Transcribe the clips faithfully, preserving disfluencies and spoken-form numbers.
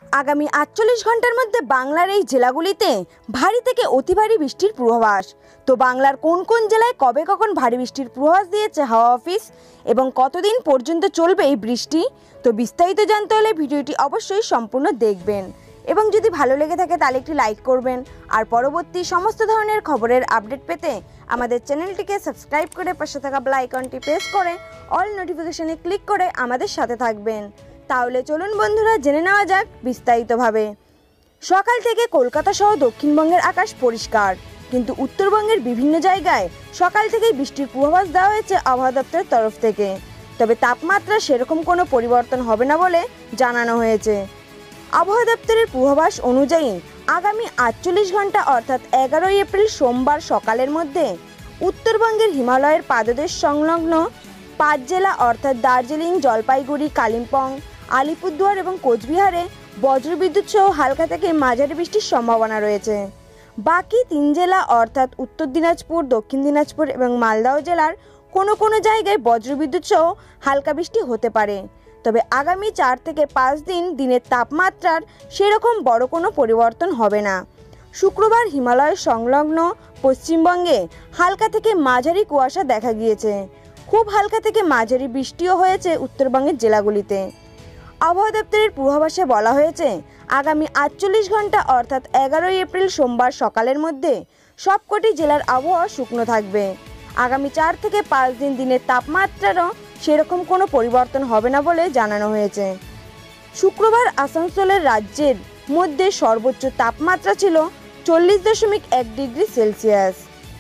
আগামী আটচল্লিশ ঘন্টার মধ্যে বাংলার এই জেলাগুলিতে ভারী থেকে অতি ভারী বৃষ্টির পূর্বাভাস। তো বাংলার কোন কোন জেলায় কবে কখন ভারী বৃষ্টির পূর্বাভাস দিয়েছে হাওয়া অফিস এবং কতদিন পর্যন্ত চলবে এই বৃষ্টি, তো বিস্তারিত জানতে হলে ভিডিওটি অবশ্যই সম্পূর্ণ দেখবেন এবং যদি ভালো লেগে থাকে তাহলে একটি লাইক করবেন। আর পরবর্তী সমস্ত ধরনের খবরের আপডেট পেতে আমাদের চ্যানেলটিকে সাবস্ক্রাইব করে পাশে থাকা বেল আইকনটি প্রেস করে অল নোটিফিকেশনে ক্লিক করে আমাদের সাথে থাকবেন। তাহলে চলুন বন্ধুরা জেনে নেওয়া যাক বিস্তারিতভাবে। সকাল থেকে কলকাতা সহ দক্ষিণবঙ্গের আকাশ পরিষ্কার, কিন্তু উত্তরবঙ্গের বিভিন্ন জায়গায় সকাল থেকেই বৃষ্টির পূর্বাভাস দেওয়া হয়েছে আবহাওয়া দপ্তরের তরফ থেকে। তবে তাপমাত্রা সেরকম কোনো পরিবর্তন হবে না বলে জানানো হয়েছে। আবহাওয়া দপ্তরের পূর্বাভাস অনুযায়ী আগামী আটচল্লিশ ঘন্টা অর্থাৎ এগারোই এপ্রিল সোমবার সকালের মধ্যে উত্তরবঙ্গের হিমালয়ের পাদদেশ সংলগ্ন পাঁচ জেলা অর্থাৎ দার্জিলিং, জলপাইগুড়ি, কালিম্পং, আলিপুরদুয়ার এবং কোচবিহারে বজ্রবিদ্যুৎ সহ হালকা থেকে মাঝারি বৃষ্টির সম্ভাবনা রয়েছে। বাকি তিন জেলা অর্থাৎ উত্তর দিনাজপুর, দক্ষিণ দিনাজপুর এবং মালদহ জেলার কোনো কোনো জায়গায় বজ্রবিদ্যুৎ সহ হালকা বৃষ্টি হতে পারে। তবে আগামী চার থেকে পাঁচ দিন দিনের তাপমাত্রার সেরকম বড় কোনো পরিবর্তন হবে না। শুক্রবার হিমালয় সংলগ্ন পশ্চিমবঙ্গে হালকা থেকে মাঝারি কুয়াশা দেখা গিয়েছে। খুব হালকা থেকে মাঝারি বৃষ্টিও হয়েছে উত্তরবঙ্গের জেলাগুলিতে। আবহাওয়া দপ্তরের পূর্বাভাসে বলা হয়েছে আগামী আটচল্লিশ ঘন্টা অর্থাৎ এগারোই এপ্রিল সোমবার সকালের মধ্যে সবকটি জেলার আবহাওয়া শুকনো থাকবে। আগামী চার থেকে পাঁচ দিন দিনের তাপমাত্রারও সেরকম কোনো পরিবর্তন হবে না বলে জানানো হয়েছে। শুক্রবার আসানসোলের রাজ্যের মধ্যে সর্বোচ্চ তাপমাত্রা ছিল চল্লিশ দশমিক এক ডিগ্রি সেলসিয়াস।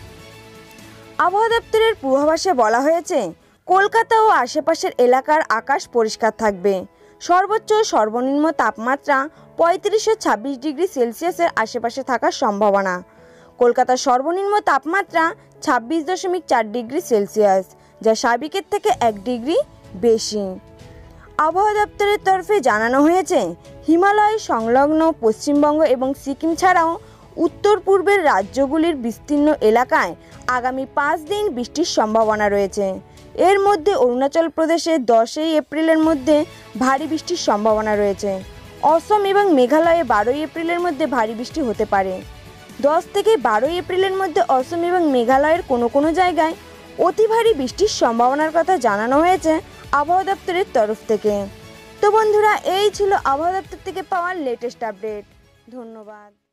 আবহাওয়া দপ্তরের পূর্বাভাসে বলা হয়েছে কলকাতা ও আশেপাশের এলাকার আকাশ পরিষ্কার থাকবে। সর্বোচ্চ সর্বনিম্ন তাপমাত্রা পঁয়ত্রিশ ও ছাব্বিশ ডিগ্রি সেলসিয়াসের আশেপাশে থাকার সম্ভাবনা। কলকাতার সর্বনিম্ন তাপমাত্রা ছাব্বিশ দশমিক চার ডিগ্রি সেলসিয়াস, যা স্বাভাবিকের থেকে এক ডিগ্রি বেশি। আবহাওয়া দপ্তরের তরফে জানানো হয়েছে হিমালয় সংলগ্ন পশ্চিমবঙ্গ এবং সিকিম ছাড়াও উত্তর পূর্বের রাজ্যগুলির বিস্তীর্ণ এলাকায় আগামী পাঁচ দিন বৃষ্টির সম্ভাবনা রয়েছে। এর মধ্যে অরুণাচল প্রদেশে দশই এপ্রিলের মধ্যে ভারী বৃষ্টির সম্ভাবনা রয়েছে। অসম এবং মেঘালয়ে বারোই এপ্রিলের মধ্যে ভারী বৃষ্টি হতে পারে। দশ থেকে বারোই এপ্রিলের মধ্যে অসম এবং মেঘালয়ের কোনো কোনো জায়গায় অতি ভারী বৃষ্টির সম্ভাবনার কথা জানানো হয়েছে আবহাওয়া দপ্তরের তরফ থেকে। তো বন্ধুরা, এই ছিল আবহাওয়া দপ্তর থেকে পাওয়ার লেটেস্ট আপডেট। ধন্যবাদ।